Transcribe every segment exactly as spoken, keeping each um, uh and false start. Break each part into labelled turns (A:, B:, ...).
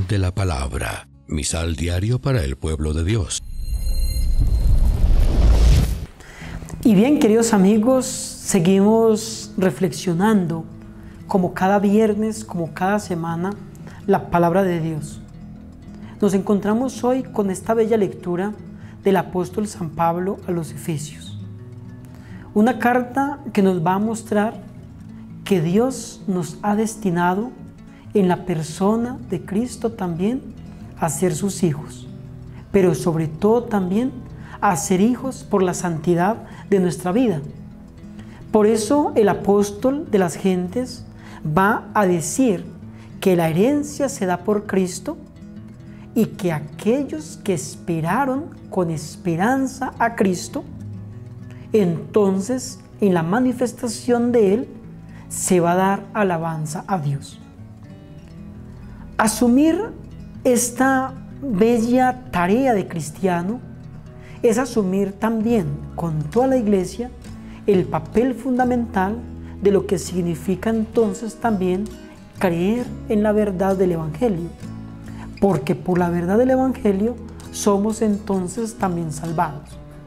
A: de la palabra. Misal diario para el pueblo de Dios.
B: Y bien, queridos amigos, seguimos reflexionando como cada viernes, como cada semana, la palabra de Dios. Nos encontramos hoy con esta bella lectura del apóstol San Pablo a los Efesios. Una carta que nos va a mostrar que Dios nos ha destinado en la persona de Cristo también a ser sus hijos, pero sobre todo también a ser hijos por la santidad de nuestra vida. Por eso el apóstol de las gentes va a decir que la herencia se da por Cristo y que aquellos que esperaron con esperanza a Cristo, entonces en la manifestación de Él se va a dar alabanza a Dios. Asumir esta bella tarea de cristiano es asumir también con toda la iglesia el papel fundamental de lo que significa entonces también creer en la verdad del Evangelio, porque por la verdad del Evangelio somos entonces también salvados.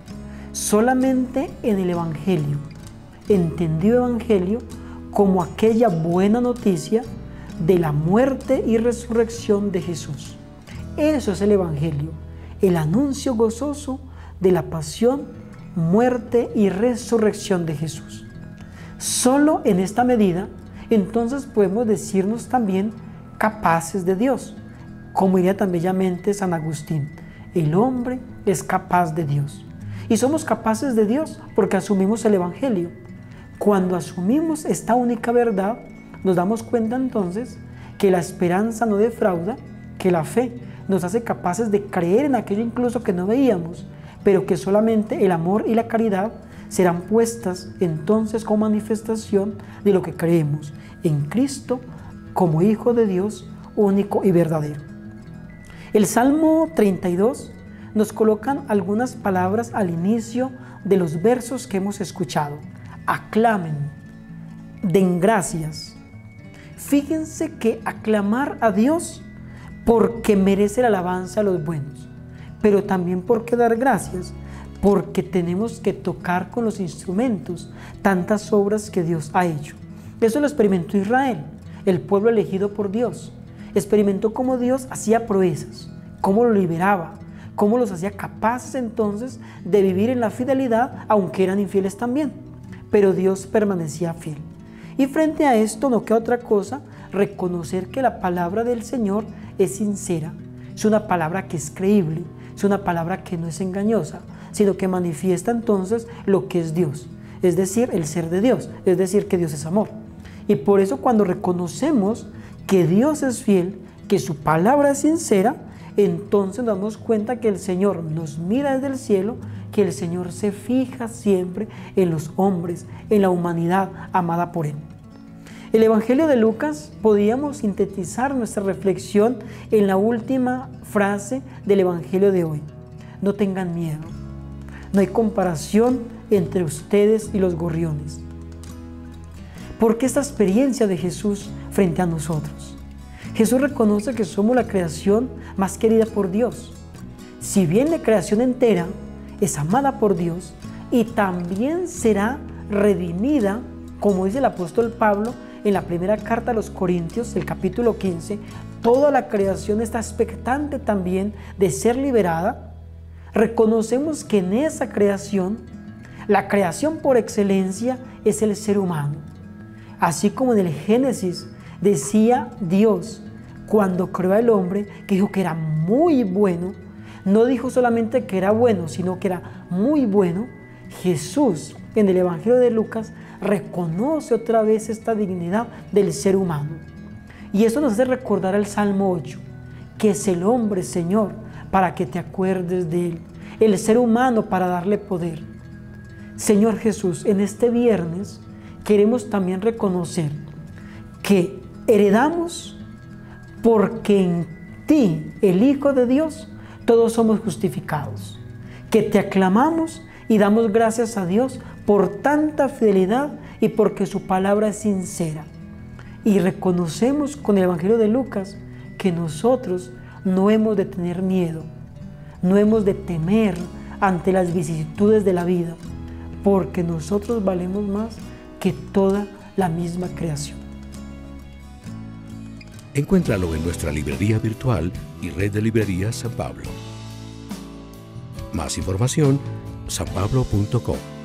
B: Solamente en el Evangelio, entendido Evangelio como aquella buena noticia de la muerte y resurrección de Jesús. Eso es el Evangelio, el anuncio gozoso de la pasión, muerte y resurrección de Jesús. Solo en esta medida, entonces podemos decirnos también capaces de Dios. Como diría tan bellamente San Agustín, el hombre es capaz de Dios. Y somos capaces de Dios porque asumimos el Evangelio. Cuando asumimos esta única verdad, nos damos cuenta entonces que la esperanza no defrauda, que la fe nos hace capaces de creer en aquello incluso que no veíamos, pero que solamente el amor y la caridad serán puestas entonces como manifestación de lo que creemos en Cristo como Hijo de Dios único y verdadero. El Salmo treinta y dos nos colocan algunas palabras al inicio de los versos que hemos escuchado. Aclamen, den gracias. Fíjense que aclamar a Dios porque merece la alabanza a los buenos, pero también porque dar gracias, porque tenemos que tocar con los instrumentos tantas obras que Dios ha hecho. Eso lo experimentó Israel, el pueblo elegido por Dios. Experimentó cómo Dios hacía proezas, cómo lo liberaba, cómo los hacía capaces entonces de vivir en la fidelidad, aunque eran infieles también. Pero Dios permanecía fiel. Y frente a esto no queda otra cosa, reconocer que la palabra del Señor es sincera, es una palabra que es creíble, es una palabra que no es engañosa, sino que manifiesta entonces lo que es Dios, es decir, el ser de Dios, es decir, que Dios es amor. Y por eso cuando reconocemos que Dios es fiel, que su palabra es sincera, entonces nos damos cuenta que el Señor nos mira desde el cielo, que el Señor se fija siempre en los hombres, en la humanidad amada por Él. El Evangelio de Lucas podíamos sintetizar nuestra reflexión en la última frase del Evangelio de hoy. No tengan miedo. No hay comparación entre ustedes y los gorriones. Porque esta experiencia de Jesús frente a nosotros. Jesús reconoce que somos la creación más querida por Dios. Si bien la creación entera es amada por Dios y también será redimida, como dice el apóstol Pablo en la primera carta a los Corintios, el capítulo quince, toda la creación está expectante también de ser liberada. Reconocemos que en esa creación, la creación por excelencia es el ser humano. Así como en el Génesis decía Dios cuando creó al hombre, que dijo que era muy bueno, no dijo solamente que era bueno, sino que era muy bueno. Jesús en el Evangelio de Lucas reconoce otra vez esta dignidad del ser humano. Y eso nos hace recordar el Salmo ocho, que es el hombre, Señor, para que te acuerdes de él, el ser humano para darle poder. Señor Jesús, en este viernes queremos también reconocer que heredamos porque en ti, el Hijo de Dios, todos somos justificados, que te aclamamos y damos gracias a Dios por tanta fidelidad y porque su palabra es sincera. Y reconocemos con el Evangelio de Lucas que nosotros no hemos de tener miedo, no hemos de temer ante las vicisitudes de la vida, porque nosotros valemos más que toda la misma creación.
A: Encuéntralo en nuestra librería virtual y red de librerías San Pablo. Más información, san pablo punto com.